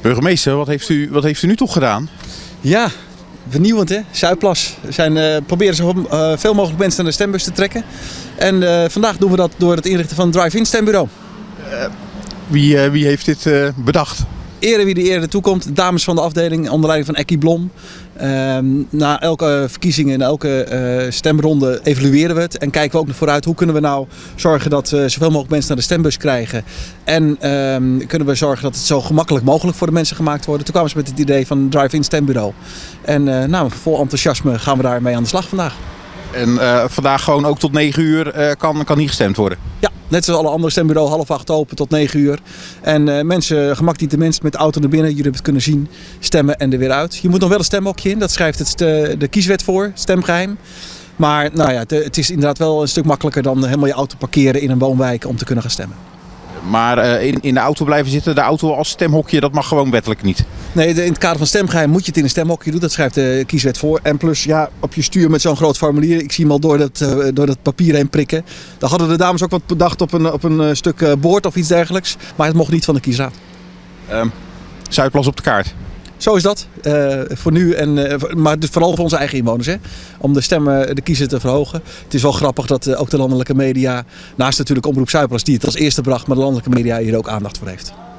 Burgemeester, wat heeft u nu toch gedaan? Ja, vernieuwend hè. Zuidplas. We proberen zo veel mogelijk mensen naar de stembus te trekken. En vandaag doen we dat door het inrichten van een drive-in stembureau. Wie heeft dit bedacht? Ere wie de ere toekomt. De dames van de afdeling onder leiding van Ekkie Blom. Na elke verkiezingen, na elke stemronde evalueren we het. En kijken we ook naar vooruit. Hoe kunnen we nou zorgen dat we zoveel mogelijk mensen naar de stembus krijgen. En kunnen we zorgen dat het zo gemakkelijk mogelijk voor de mensen gemaakt wordt. Toen kwamen ze met het idee van een drive-in stembureau. En vol enthousiasme gaan we daarmee aan de slag vandaag. En vandaag gewoon ook tot 9 uur kan hier gestemd worden? Ja, net zoals alle andere stembureaus, 7:30 open tot 9 uur. En mensen, gemak niet de mensen met de auto naar binnen. Jullie hebben het kunnen zien, stemmen en er weer uit. Je moet nog wel een stemhokje in, dat schrijft de kieswet voor, stemgeheim. Maar nou ja, het is inderdaad wel een stuk makkelijker dan helemaal je auto parkeren in een woonwijk om te kunnen gaan stemmen. Maar in de auto blijven zitten, de auto als stemhokje, dat mag gewoon wettelijk niet? Nee, in het kader van stemgeheim moet je het in een stemhokje doen. Dat schrijft de kieswet voor. En plus, ja, op je stuur met zo'n groot formulier. Ik zie hem al door dat papier heen prikken. Daar hadden de dames ook wat bedacht op een stuk boord of iets dergelijks. Maar het mocht niet van de kiesraad. Zuidplas op de kaart? Zo is dat. Voor nu. Maar dus vooral voor onze eigen inwoners. Hè? Om de kiezer te verhogen. Het is wel grappig dat ook de landelijke media, naast natuurlijk Omroep Zuidplas die het als eerste bracht, maar de landelijke media hier ook aandacht voor heeft.